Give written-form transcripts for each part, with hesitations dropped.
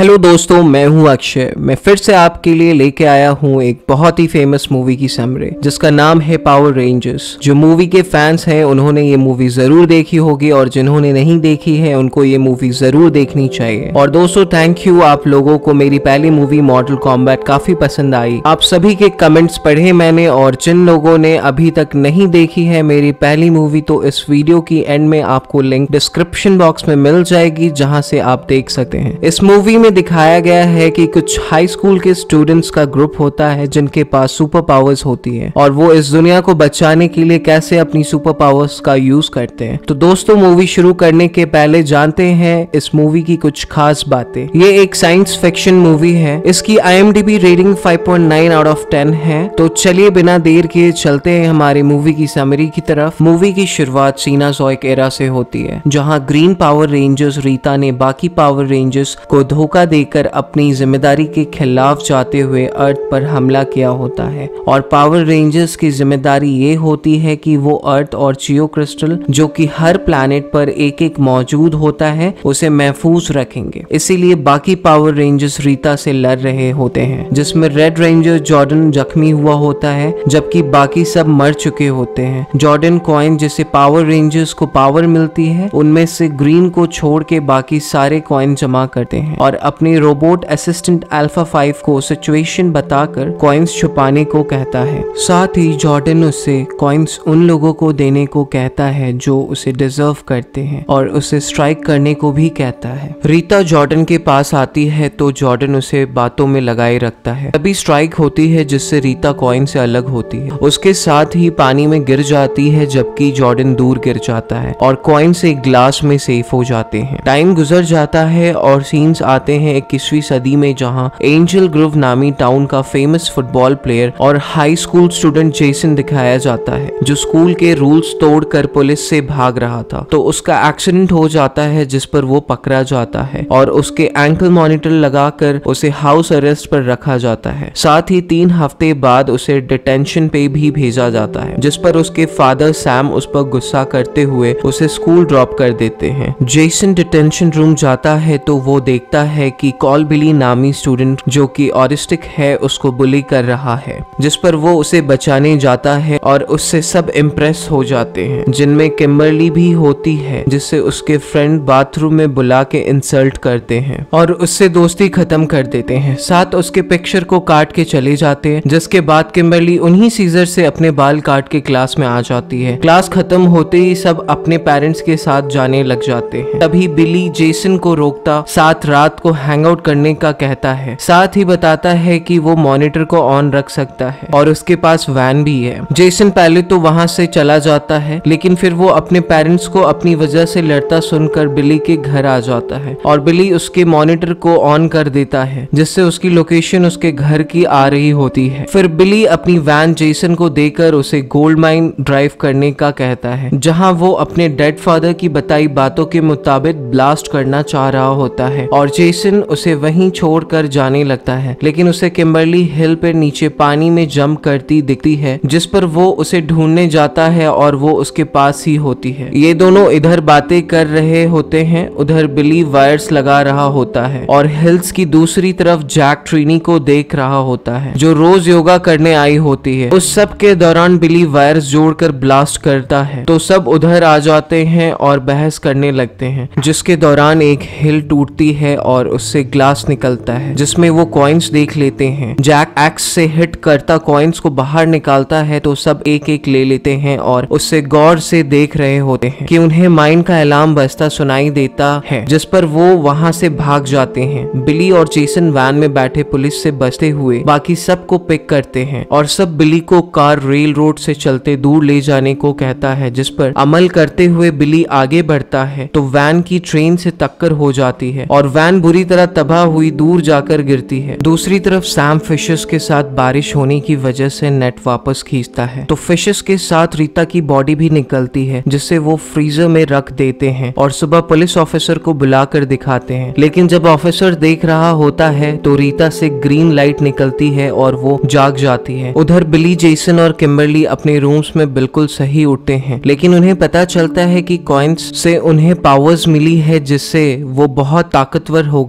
Hello दोस्तों, मैं हूं अक्षय। मैं फिर से आपके लिए लेके आया हूं एक बहुत ही फेमस मूवी की समरी जिसका नाम है पावर रेंजर्स। जो मूवी के फैंस हैं उन्होंने ये मूवी जरूर देखी होगी और जिन्होंने नहीं देखी है उनको ये मूवी जरूर देखनी चाहिए। और दोस्तों थैंक यू आप लोगों को, मेरी पहली मूवी मॉर्टल कॉम्बैट काफी पसंद आई। आप सभी के कमेंट्स पढ़े मैंने, और जिन लोगों ने अभी तक नहीं देखी है मेरी पहली मूवी तो इस वीडियो की एंड में आपको लिंक डिस्क्रिप्शन बॉक्स में मिल जाएगी जहां से आप देख सकते हैं। इस मूवी में दिखाया गया है कि कुछ हाई स्कूल के स्टूडेंट्स का ग्रुप होता है जिनके पास सुपर पावर्स होती है और वो इस दुनिया को बचाने के लिए कैसे अपनी सुपर पावर्स का यूज करते हैं। तो दोस्तों मूवी शुरू करने के पहले जानते हैं इस मूवी की कुछ खास बातें। ये एक साइंस फिक्शन मूवी है। इसकी IMDb रेटिंग 5.9 आउट ऑफ 10 है। तो चलिए बिना देर के चलते हैं हमारी मूवी की समरी की तरफ। मूवी की शुरुआत सीनाज़ोइक एरा से होती है जहाँ ग्रीन पावर रेंजर्स रीता ने बाकी पावर रेंजर्स को धोखा देकर अपनी जिम्मेदारी के खिलाफ जाते हुए अर्थ पर हमला किया होता है। और पावर रेंजर्स की जिम्मेदारी ये होती है कि वो अर्थ और जियो क्रिस्टल जो कि हर प्लैनेट पर एक एक मौजूद होता है उसे महफूज रखेंगे। इसीलिए बाकी पावर रेंजर्स रीता से लड़ रहे होते हैं, जिसमें रेड रेंजर जॉर्डन जख्मी हुआ होता है जबकि बाकी सब मर चुके होते हैं। जॉर्डन कॉइन जिसे पावर रेंजर्स को पावर मिलती है उनमें से ग्रीन को छोड़ के बाकी सारे कॉइन जमा करते हैं और अपने रोबोट असिस्टेंट अल्फा 5 को सिचुएशन बताकर कॉइन्स छुपाने को कहता है। साथ ही जॉर्डन उससे कॉइन्स उन लोगों को देने को कहता है जो उसे डिजर्व करते हैं और उसे स्ट्राइक करने को भी कहता है। रीता जॉर्डन के पास आती है तो जॉर्डन उसे बातों में लगाए रखता है। तभी स्ट्राइक होती है जिससे रीता कॉइन से अलग होती है। उसके साथ ही पानी में गिर जाती है जबकि जॉर्डन दूर गिर जाता है और कॉइन से ग्लास में सेफ हो जाते हैं। टाइम गुजर जाता है और सीन्स आते हैं 21वीं सदी में जहां एंजल ग्रोव नामी टाउन का फेमस फुटबॉल प्लेयर और हाई स्कूल स्टूडेंट जेसन दिखाया जाता है जो स्कूल के रूल्स तोड़कर पुलिस से भाग रहा था। तो उसका एक्सीडेंट हो जाता है जिस पर वो पकड़ा जाता है और उसके एंकल मॉनिटर लगाकर उसे हाउस अरेस्ट पर रखा जाता है। साथ ही 3 हफ्ते बाद उसे डिटेंशन पे भी भेजा जाता है जिस पर उसके फादर सैम उस पर गुस्सा करते हुए उसे स्कूल ड्रॉप कर देते हैं। जेसन डिटेंशन रूम जाता है तो वो देखता है कि कॉल बिली नामी स्टूडेंट जो कि ऑटिस्टिक है उसको बुली कर रहा है, जिस पर वो उसे बचाने जाता है और उससे सब इम्प्रेस हो जाते हैं, जिनमें किम्बरली भी होती है जिससे उसके फ्रेंड बाथरूम में बुला के इंसल्ट करते हैं और उससे दोस्ती खत्म कर देते हैं। साथ उसके पिक्चर को काट के चले जाते हैं, जिसके बाद किम्बरली उन्हीं सीजर से अपने बाल काट के क्लास में आ जाती है। क्लास खत्म होते ही सब अपने पेरेंट्स के साथ जाने लग जाते हैं। तभी बिली जेसन को रोकता, साथ रात को हैंग आउट करने का कहता है। साथ ही बताता है कि वो मॉनिटर को ऑन रख सकता है और उसके पास वैन भी है। जेसन पहले तो वहां से चला जाता है लेकिन फिर वो अपने पेरेंट्स को अपनी वजह से लड़ता सुनकर बिली के घर आ जाता है और बिली उसके मॉनिटर को ऑन कर देता है जिससे उसकी लोकेशन उसके घर की आ रही होती है। फिर बिली अपनी वैन जेसन को देकर उसे गोल्ड माइन ड्राइव करने का कहता है जहाँ वो अपने डेड फादर की बताई बातों के मुताबिक ब्लास्ट करना चाह रहा होता है और जेसन उसे वहीं छोड़कर जाने लगता है। लेकिन उसे किम्बरली हिल पर नीचे पानी में जंप करती दिखती है जिस पर वो उसे ढूंढने जाता है और वो उसके पास ही होती है। ये दोनों इधर बातें कर रहे होते हैं, उधर बिली वायर्स लगा रहा होता है और हिल्स की दूसरी तरफ जैक ट्रीनी को देख रहा होता है जो रोज योगा करने आई होती है। उस सब के दौरान बिली वायर्स जोड़कर ब्लास्ट करता है तो सब उधर आ जाते हैं और बहस करने लगते हैं, जिसके दौरान एक हिल टूटती है और उससे ग्लास निकलता है जिसमें वो कॉइन्स देख लेते हैं। जैक एक्स से हिट करता कॉइन्स को बाहर निकालता है तो सब एक एक ले लेते हैं और उससे गौर से देख रहे होते हैं कि उन्हें माइन का अलार्म बजता सुनाई देता है, जिस पर वो वहां से भाग जाते हैं। बिली और जेसन वैन में बैठे पुलिस से बचते हुए बाकी सबको पिक करते हैं और सब बिली को कार रेल रोड से चलते दूर ले जाने को कहता है, जिस पर अमल करते हुए बिली आगे बढ़ता है तो वैन की ट्रेन से टक्कर हो जाती है और वैन बुरी तरह तबाह हुई दूर जाकर गिरती है। दूसरी तरफ सैम फिशेस के साथ बारिश होने की वजह से नेट वापस खींचता है तो फिशेस के साथ रीता की बॉडी भी निकलती है जिससे वो फ्रीजर में रख देते हैं और सुबह पुलिस ऑफिसर को बुलाकर दिखाते हैं। लेकिन जब ऑफिसर देख रहा होता है तो रीता से ग्रीन लाइट निकलती है और वो जाग जाती है। उधर बिली, जेसन और किम्बरली अपने रूम्स में बिल्कुल सही उठते हैं लेकिन उन्हें पता चलता है कि कॉइन्स से उन्हें पावर्स मिली है जिससे वो बहुत ताकतवर हो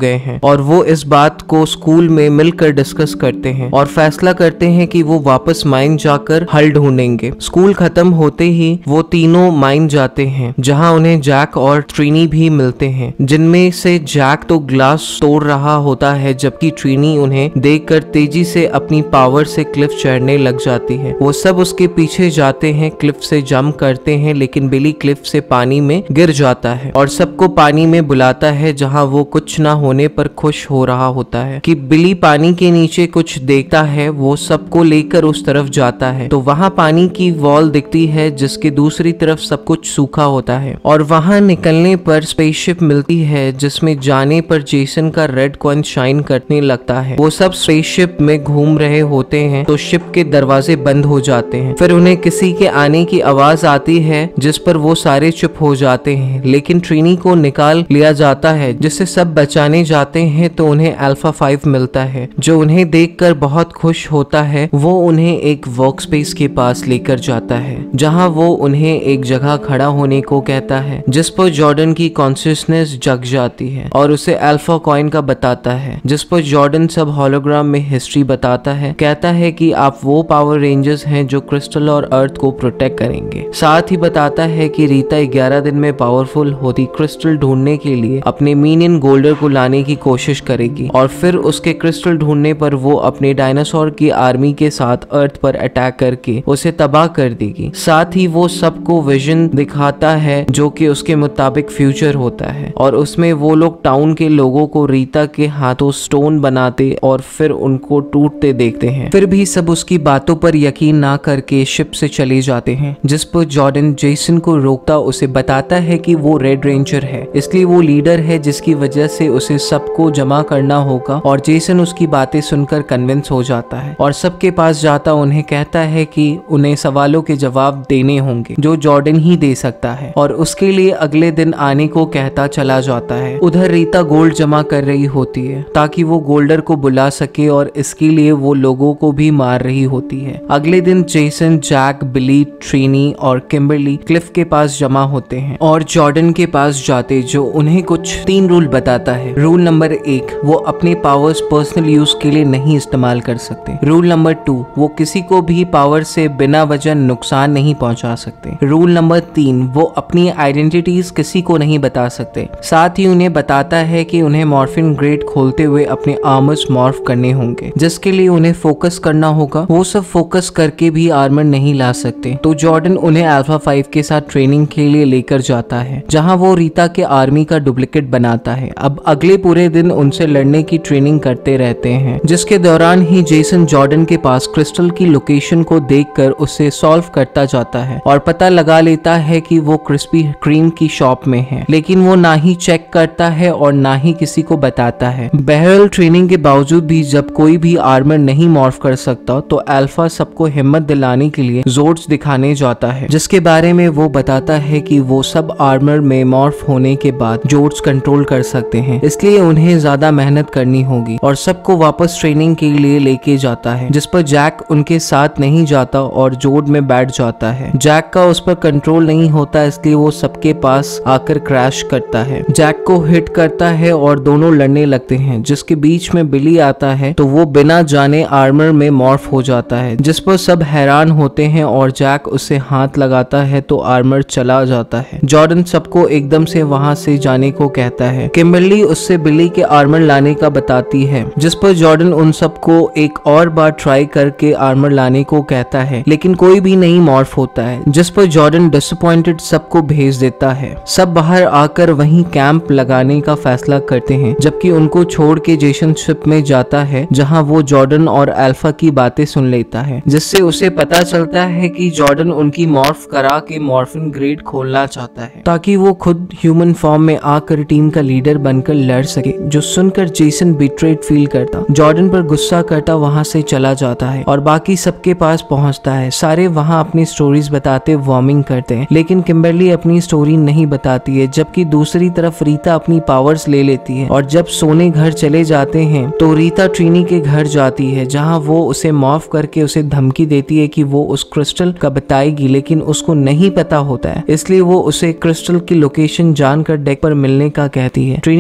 गए हैं और वो इस बात को स्कूल में मिलकर डिस्कस करते हैं और फैसला करते हैं कि वो वापस माइन जाकर हल ढूंढेंगे। स्कूल खत्म होते ही वो तीनों माइन जाते हैं जहां उन्हें जैक और ट्रिनी भी मिलते हैं, जिनमें से जैक तो ग्लास तोड़ रहा होता है जबकि ट्रिनी उन्हें देखकर तेजी से अपनी पावर से क्लिफ चढ़ने लग जाती है। वो सब उसके पीछे जाते हैं, क्लिफ से जंप करते हैं, लेकिन बिली क्लिफ से पानी में गिर जाता है और सबको पानी में बुलाता है जहां वो कुछ ना होने पर खुश हो रहा होता है कि बिली पानी के नीचे कुछ देखता है। वो सबको लेकर उस तरफ जाता है तो वहां पानी की वॉल दिखती है जिसके दूसरी तरफ सब कुछ सूखा होता है और वहां निकलने पर स्पेसशिप मिलती है जिसमें जाने पर जेसन का रेड कॉइन शाइन करने लगता है। वो सब स्पेसशिप में घूम रहे होते हैं तो शिप के दरवाजे बंद हो जाते हैं। फिर उन्हें किसी के आने की आवाज आती है जिस पर वो सारे चुप हो जाते हैं, लेकिन ट्रिनी को निकाल लिया जाता है जिसे सब बचाने जाते हैं तो उन्हें अल्फा 5 मिलता है जो उन्हें देखकर बहुत खुश होता है। वो उन्हें एक वर्कस्पेस के पास लेकर जाता है जहां वो उन्हें एक जगह खड़ा होने को कहता है जिस पर जॉर्डन की कॉन्शियसनेस जग जाती है और उसे अल्फा कॉइन का बताता है, जिस पर जॉर्डन सब होलोग्राम में हिस्ट्री बताता है। कहता है कि आप वो पावर रेंजर्स हैं जो क्रिस्टल और अर्थ को प्रोटेक्ट करेंगे। साथ ही बताता है कि रीता 11 दिन में पावरफुल होती क्रिस्टल ढूंढने के लिए अपने मीनियन गोल्डर को लाने की कोशिश करेगी और फिर उसके क्रिस्टल ढूंढने पर वो अपने डायनासोर की आर्मी के साथ अर्थ पर अटैक करके उसे तबाह कर देगी। साथ ही वो सबको विजन दिखाता है जो कि उसके मुताबिक फ्यूचर होता है और उसमें वो लोग टाउन के लोगों को रीता के हाथों स्टोन बनाते और फिर उनको टूटते देखते हैं। फिर भी सब उसकी बातों पर यकीन ना करके शिप से चले जाते हैं, जिस पर जॉर्डन जेसन को रोकता उसे बताता है कि वो रेड रेंजर है, इसलिए वो लीडर है जिसकी वजह से उसे सबको जमा करना होगा। और जेसन उसकी बातें सुनकर कन्विंस हो जाता है और सबके पास जाता उन्हें कहता है कि उन्हें सवालों के जवाब देने होंगे जो जॉर्डन ही दे सकता है और उसके लिए अगले दिन आने को कहता चला जाता है। उधर रीता गोल्ड जमा कर रही होती है ताकि वो गोल्डर को बुला सके और इसके लिए वो लोगों को भी मार रही होती है। अगले दिन जेसन, जैक, बिली, ट्रिनी और किम्बरली क्लिफ के पास जमा होते हैं और जॉर्डन के पास जाते जो उन्हें कुछ 3 रूल बताता है। रूल नंबर 1, वो अपने पावर्स पर्सनल यूज के लिए नहीं इस्तेमाल कर सकते। रूल नंबर 2, वो किसी को भी पावर से बिना वजह नुकसान नहीं पहुंचा सकते। रूल नंबर 3, वो अपनी आइडेंटिटीज किसी को नहीं बता सकते। साथ ही उन्हें बताता है कि उन्हें मॉर्फिन ग्रेड खोलते हुए अपने आर्मर्स मॉर्फ करने होंगे जिसके लिए उन्हें फोकस करना होगा। वो सब फोकस करके भी आर्मर नहीं ला सकते तो जॉर्डन उन्हें अल्फा 5 के साथ ट्रेनिंग के लिए लेकर जाता है जहां वो रीता के आर्मी का डुप्लीकेट बनाता है। अब अगले पूरे दिन उनसे लड़ने की ट्रेनिंग करते रहते हैं, जिसके दौरान ही जेसन जॉर्डन के पास क्रिस्टल की लोकेशन को देखकर उसे सॉल्व करता जाता है और पता लगा लेता है कि वो क्रिस्पी क्रीम की शॉप में है, लेकिन वो ना ही चेक करता है और ना ही किसी को बताता है। बहरहाल ट्रेनिंग के बावजूद भी जब कोई भी आर्मर नहीं मॉर्फ कर सकता तो अल्फा सबको हिम्मत दिलाने के लिए जोर्ड्स दिखाने जाता है, जिसके बारे में वो बताता है कि वो सब आर्मर में मॉर्फ होने के बाद जोर्ड्स कंट्रोल कर सकते हैं, इसलिए उन्हें ज्यादा मेहनत करनी होगी और सबको वापस ट्रेनिंग के लिए लेके जाता है, जिस पर जैक उनके साथ नहीं जाता और जोर्ड में बैठ जाता है। जैक का उस पर कंट्रोल नहीं होता इसलिए वो सबके पास आकर क्रैश करता है, जैक को हिट करता है और दोनों लड़ने लगते हैं, जिसके बीच में बिली आता है तो वो बिना जाने आर्मर में मॉर्फ हो जाता है, जिस पर सब हैरान होते हैं और जैक उसे हाथ लगाता है तो आर्मर चला जाता है। जॉर्डन सबको एकदम से वहां से जाने को कहता है। किम्बरली उससे बिली के आर्मर लाने का बताती है, जिस पर जॉर्डन उन सबको एक और बार ट्राई करके आर्मर लाने को कहता है, लेकिन कोई भी नहीं मॉर्फ होता है, जिस पर जॉर्डन डिसअपॉइंटेड सबको भेज देता है। सब बाहर आकर वहीं कैंप लगाने का फैसला करते हैं, जबकि उनको छोड़ के जेसन शिप में जाता है जहां वो जॉर्डन और अल्फा की बातें सुन लेता है, जिससे उसे पता चलता है कि जॉर्डन उनकी मॉर्फ करा के मॉर्फिन ग्रेड खोलना चाहता है ताकि वो खुद ह्यूमन फॉर्म में आकर टीम का लीडर बनकर लड़ सके, जो सुनकर जेसन बिट्रेड फील करता, जॉर्डन पर गुस्सा करता वहां से चला जाता है और बाकी सबके पास पहुंचता है। सारे वहां अपनी स्टोरीज बताते वार्मिंग करते हैं, लेकिन किम्बरली अपनी स्टोरी नहीं बताती है, जबकि दूसरी तरफ रीता अपनी पावर्स ले लेती है और जब सोने घर चले जाते हैं तो रीता ट्रिनी के घर जाती है जहां वो उसे मॉर्फ करके उसे धमकी देती है कि वो उस क्रिस्टल का बताएगी, लेकिन उसको नहीं पता होता है, इसलिए वो उसे क्रिस्टल की लोकेशन जानकर डेक पर मिलने का कहती है। ट्रिनी सबको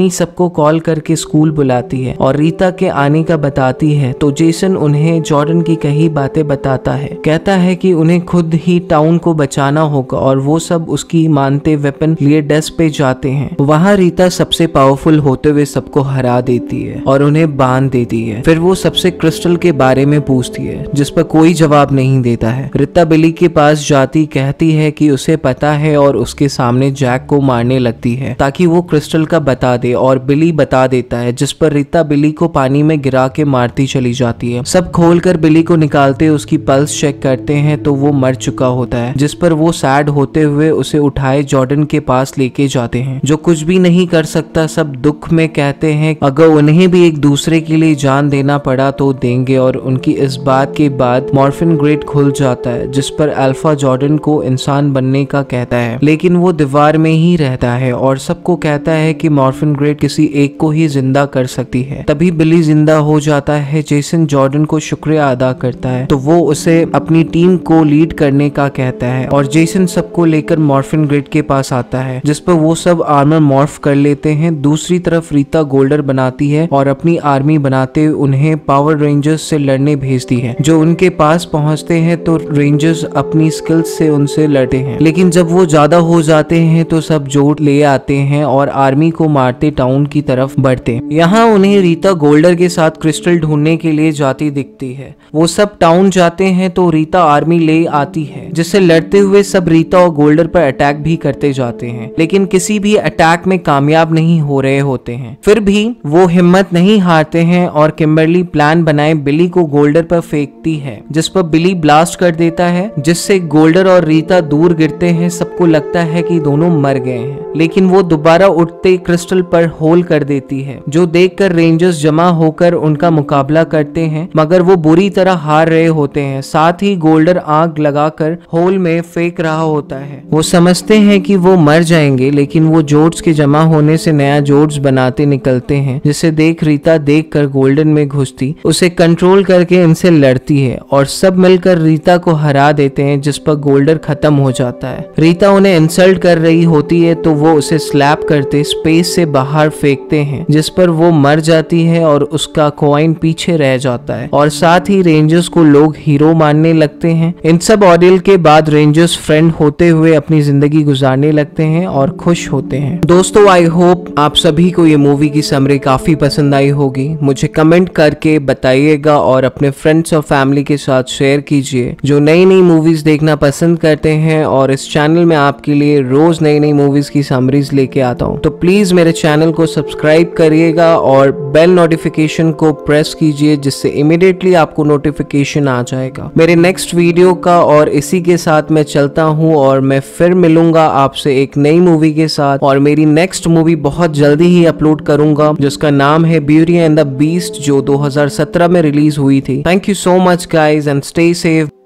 सबको कॉल करके स्कूल बुलाती है और रीता के आने का बताती है, तो जेसन उन्हें जॉर्डन की कई बातें बताता है। कहता है कि उन्हें खुद ही टाउन को बचाना होगा और वो सब उसकी मानते वेपन लिए डेस्क पे जाते हैं। वहाँ रीता सबसे पावरफुल होते हुए सबको हरा देती है और उन्हें बांध देती है। फिर वो सबसे क्रिस्टल के बारे में पूछती है, जिस पर कोई जवाब नहीं देता है। रीता बिली के पास जाती कहती है कि उसे पता है और उसके सामने जैक को मारने लगती है ताकि वो क्रिस्टल का बता दे, और बिली बता देता है, जिस पर रीता बिली को पानी में गिरा के मारती चली जाती है। सब खोलकर बिली को निकालते उसकी पल्स चेक करते हैं तो वो मर चुका होता है, जिस पर वो सैड होते हुए उसे उठाए जॉर्डन के पास लेके जाते हैं, जो कुछ भी नहीं कर सकता। सब दुख में कहते हैं अगर उन्हें भी एक दूसरे के लिए जान देना पड़ा तो देंगे, और उनकी इस बात के बाद मॉर्फिन ग्रेड खुल जाता है, जिस पर अल्फा जॉर्डन को इंसान बनने का कहता है, लेकिन वो दीवार में ही रहता है और सबको कहता है कि मॉर्फिन ग्रेड किसी एक को ही जिंदा कर सकती है। तभी बिली जिंदा हो जाता है। जेसन जॉर्डन को शुक्रिया अदा करता है तो वो उसे अपनी टीम को लीड करने का कहता है, और जेसन सबको लेकर मॉर्फिन ग्रेड के पास आता है, जिस पर वो सब आर्मर मॉर्फ कर लेते हैं। दूसरी तरफ रीता गोल्डर बनाती है और अपनी आर्मी बनाते उन्हें पावर रेंजर्स से लड़ने भेजती है। जो उनके पास पहुंचते हैं तो रेंजर्स अपनी स्किल्स से उनसे लड़ते हैं, लेकिन जब वो ज्यादा हो जाते हैं तो सब जोड़ ले आते हैं और आर्मी को मारते टाउन की तरफ बढ़ते हैं। यहाँ उन्हें रीता गोल्डर के साथ क्रिस्टल ढूंढने के लिए जाती दिखती है। वो सब टाउन जाते हैं तो रीता आर्मी ले आती है, जिससे लड़ते हुए सब रीता और गोल्डर पर अटैक भी करते जाते हैं, लेकिन किसी भी अटैक में कामयाब नहीं हो रहे होते हैं। फिर भी वो हिम्मत नहीं हारते हैं और किम्बरली प्लान बनाए बिली को गोल्डर पर फेंकती है, जिस पर बिली ब्लास्ट कर देता है, जिससे गोल्डर और रीता दूर गिरते हैं। सबको लगता है कि दोनों मर गए हैं, लेकिन वो दोबारा उठते क्रिस्टल पर होल कर देती है, जो देखकर रेंजर्स जमा होकर उनका मुकाबला करते हैं, मगर वो बुरी तरह हार रहे होते हैं। साथ ही गोल्डर आग लगाकर होल में फेंक रहा होता है। वो समझते हैं कि वो मर जाएंगे, लेकिन वो जोड्स के जमा होने से नया जोड्स बनाते निकलते हैं, जिसे देख रीता देखकर गोल्डन में घुसती उसे कंट्रोल करके इनसे लड़ती है और सब मिलकर रीता को हरा देते हैं, जिस पर गोल्डर खत्म हो जाता है। रीता उन्हें इंसल्ट कर रही होती है तो वो उसे स्लैप करते स्पेस से बाहर फेंकते हैं, जिस पर वो मर जाती है और उसका कॉइन पीछे रह जाता है, और साथ ही रेंजर्स को लोग हीरो मानने लगते हैं। इन सब ऑर्डर के बाद रेंजर्स फ्रेंड होते हुए अपनी जिंदगी गुजारने लगते हैं और खुश होते हैं। दोस्तों, आई होप आप सभी को ये मूवी की समरी काफी पसंद आई होगी। मुझे कमेंट करके बताइएगा और अपने फ्रेंड्स और फैमिली के साथ शेयर कीजिए जो नई नई मूवीज देखना पसंद करते हैं, और इस चैनल में आपके लिए रोज नई नई मूवीज की समरीज लेके आता हूँ। तो प्लीज मेरे चैनल को सब्सक्राइब करिएगा और बेल नोटिफिकेशन को प्रेस कीजिए, जिससे इमीडिएटली आपको नोटिफिकेशन आ जाएगा मेरे नेक्स्ट वीडियो का। और इसी के साथ मैं चलता हूँ और मैं फिर मिलूंगा आपसे एक नई मूवी के साथ, और मेरी नेक्स्ट मूवी बहुत जल्दी ही अपलोड करूंगा, जिसका नाम है ब्यूटी एंड द बीस्ट, जो 2017 में रिलीज हुई थी। Thank you so much guys and stay safe.